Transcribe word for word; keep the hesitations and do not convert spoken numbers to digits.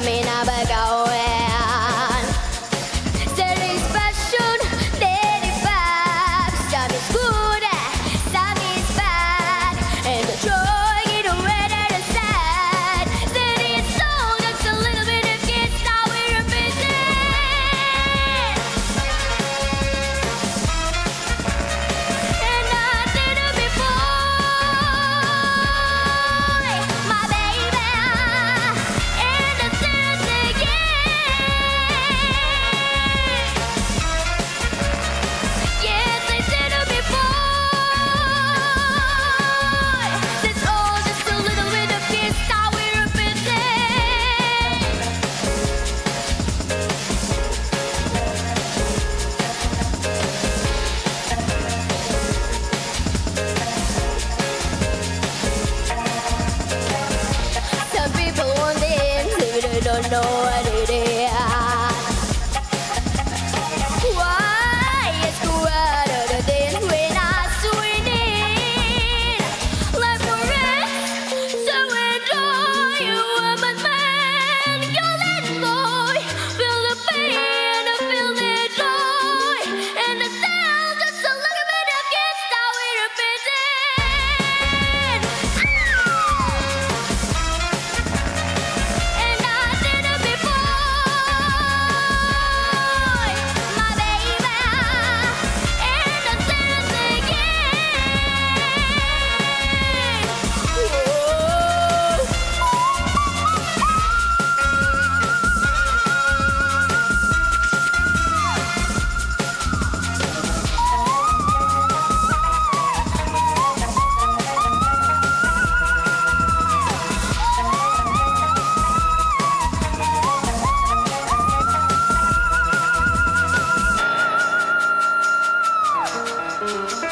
me never going. Selling fashion, daily vibes. Some is good, some is bad, and the joy get away to the side. Then it's all just a little bit of kids now we're busy. And I did it before, my baby, and I did it again. Yes, I did it before. It's all just a little bit of kids now we're busy. Some people want things if they don't know what it is. Why is the word of the things we're not winning? Life for rest, so enjoy you, woman, man. You let go, feel the pain, feel the joy, and the sound just a little bit of kids that we're repeating. And I did it before, my baby, and I did it again.